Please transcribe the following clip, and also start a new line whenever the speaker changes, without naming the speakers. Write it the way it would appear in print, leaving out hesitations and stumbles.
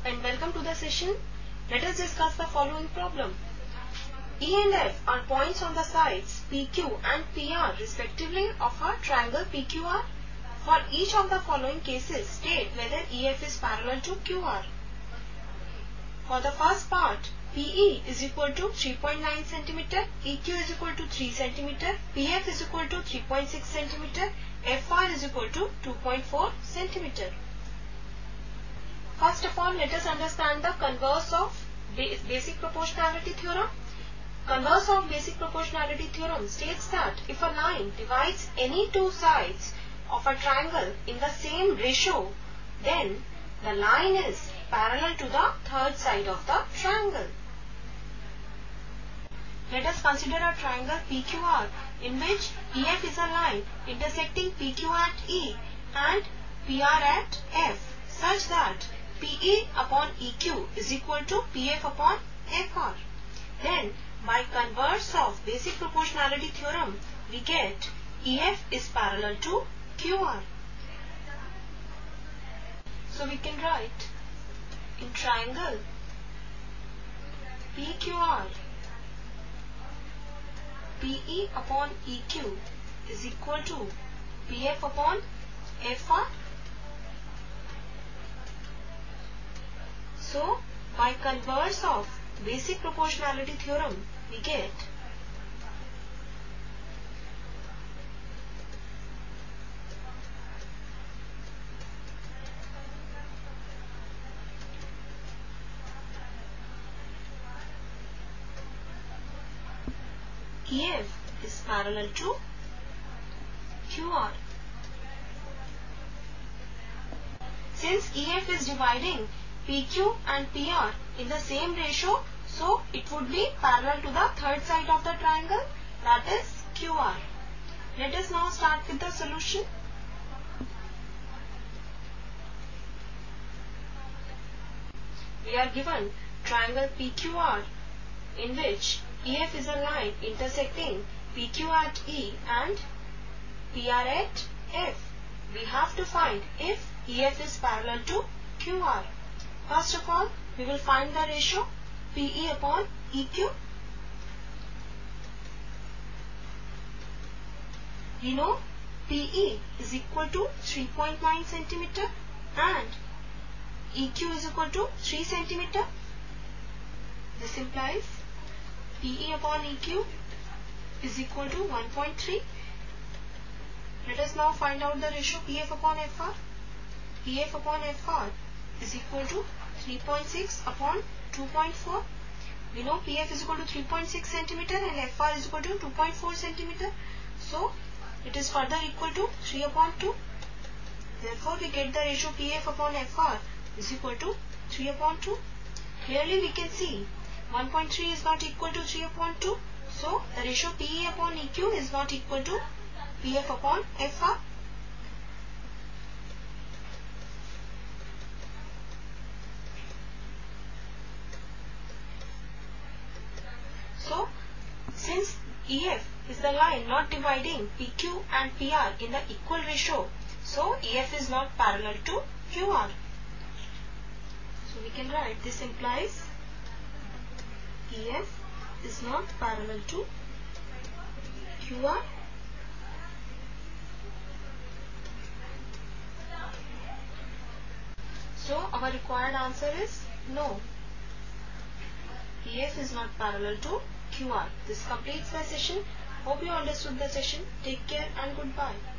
and welcome to the session. Let us discuss the following problem. E and F are points on the sides PQ and PR respectively of a triangle PQR. For each of the following cases, state whether EF is parallel to QR. For the first part, PE is equal to 3.9 cm, EQ is equal to 3 cm, PF is equal to 3.6 cm, FR is equal to 2.4 cm. First of all, let us understand the converse of basic proportionality theorem. Converse of basic proportionality theorem states that if a line divides any two sides of a triangle in the same ratio, then the line is parallel to the third side of the triangle. Let us consider a triangle PQR in which EF is a line intersecting PQ at E and PR at F such that PE upon EQ is equal to PF upon FR. Then, by converse of basic proportionality theorem, we get EF is parallel to QR. So we can write in triangle PQR, PE upon EQ is equal to PF upon FR. So, by converse of basic proportionality theorem, we get EF is parallel to QR. Since EF is dividing PQ and PR in the same ratio, so it would be parallel to the third side of the triangle, that is QR. Let us now start with the solution. We are given triangle PQR in which EF is a line intersecting PQ at E and PR at F. We have to find if EF is parallel to QR. First of all, we will find the ratio PE upon EQ. We know PE is equal to 3.9 cm and EQ is equal to 3 cm. This implies PE upon EQ is equal to 1.3. Let us now find out the ratio PF upon FR. PF upon FR is equal to 3.6 upon 2.4. We know PF is equal to 3.6 cm and FR is equal to 2.4 cm. So, it is further equal to 3 upon 2. Therefore, we get the ratio PF upon FR is equal to 3 upon 2. Clearly, we can see 1.3 is not equal to 3 upon 2. So, the ratio PE upon EQ is not equal to PF upon FR. So, since EF is the line not dividing PQ and PR in the equal ratio, so EF is not parallel to QR. So, we can write this implies EF is not parallel to QR. So, our required answer is no. EF is not parallel to QR. This completes the session. Hope you understood the session. Take care and goodbye.